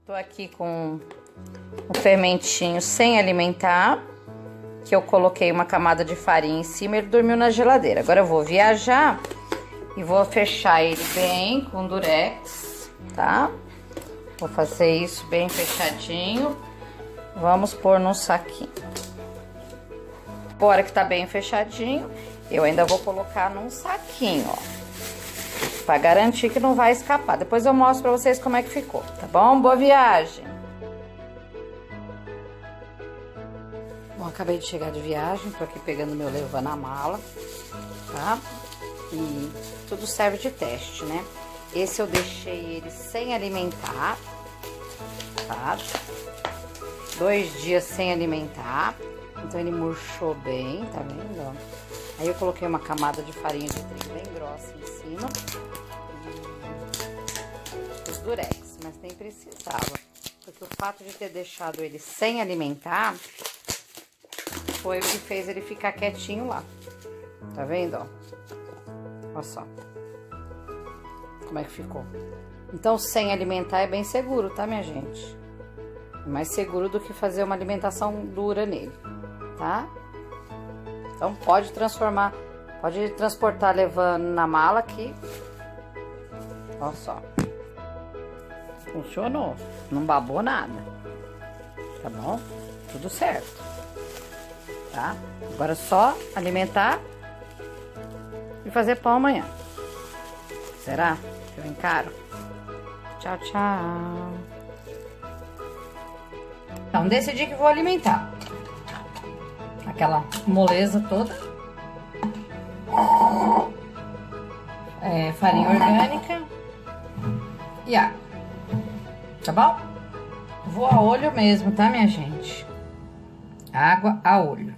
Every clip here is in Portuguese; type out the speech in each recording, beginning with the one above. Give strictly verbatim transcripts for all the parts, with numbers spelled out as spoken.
Tô aqui com um fermentinho sem alimentar, que eu coloquei uma camada de farinha em cima e ele dormiu na geladeira. Agora eu vou viajar e vou fechar ele bem com durex, tá? Vou fazer isso bem fechadinho. Vamos pôr num saquinho. Agora que tá bem fechadinho, eu ainda vou colocar num saquinho, ó. Pra garantir que não vai escapar. Depois eu mostro pra vocês como é que ficou, tá bom? Boa viagem! Bom, acabei de chegar de viagem, tô aqui pegando meu levando a mala, tá? E tudo serve de teste, né? Esse eu deixei ele sem alimentar, tá? Dois dias sem alimentar, então ele murchou bem, tá vendo? Aí eu coloquei uma camada de farinha de trigo bem grossa em cima. E os durex, mas nem precisava. Porque o fato de ter deixado ele sem alimentar foi o que fez ele ficar quietinho lá. Tá vendo, ó? Olha só. Como é que ficou. Então, sem alimentar é bem seguro, tá, minha gente? É mais seguro do que fazer uma alimentação dura nele, tá? Então, pode transformar, pode transportar levando na mala aqui. Olha só. Funcionou. Não babou nada. Tá bom? Tudo certo. Tá? Agora é só alimentar e fazer pão amanhã. Será que eu encaro? Tchau, tchau. Então, decidi que vou alimentar. Aquela moleza toda. É, farinha orgânica e água. Tá bom? Vou a olho mesmo, tá, minha gente? Água a olho.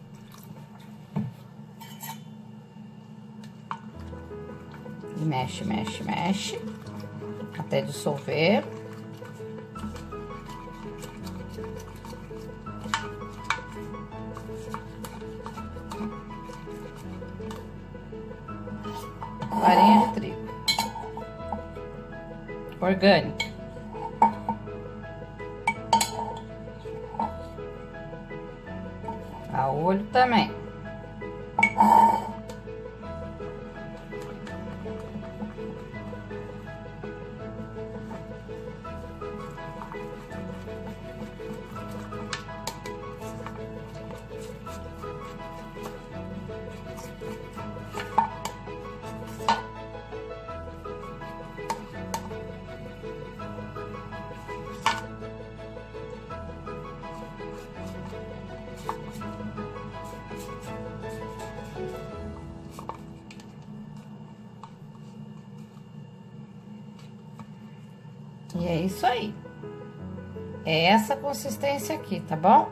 E mexe, mexe, mexe. Até dissolver. Farinha de trigo. Orgânica. A olho também. E é isso aí. É essa consistência aqui, tá bom?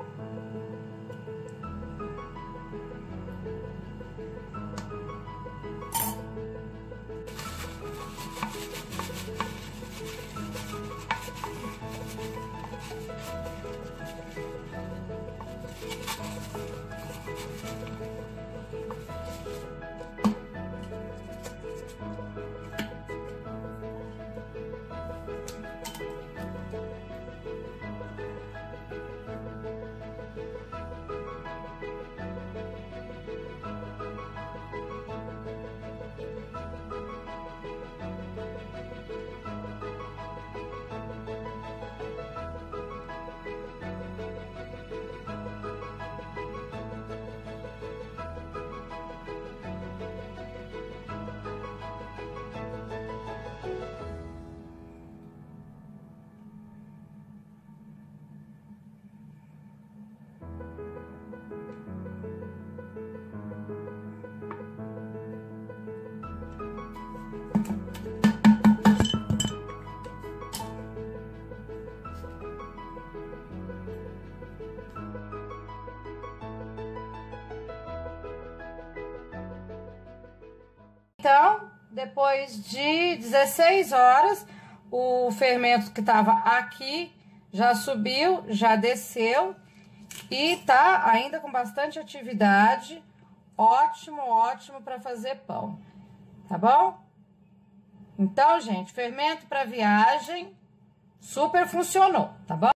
Então, depois de dezesseis horas, o fermento que estava aqui já subiu, já desceu e tá ainda com bastante atividade. Ótimo, ótimo para fazer pão, tá bom? Então, gente, fermento para viagem, Super funcionou, tá bom?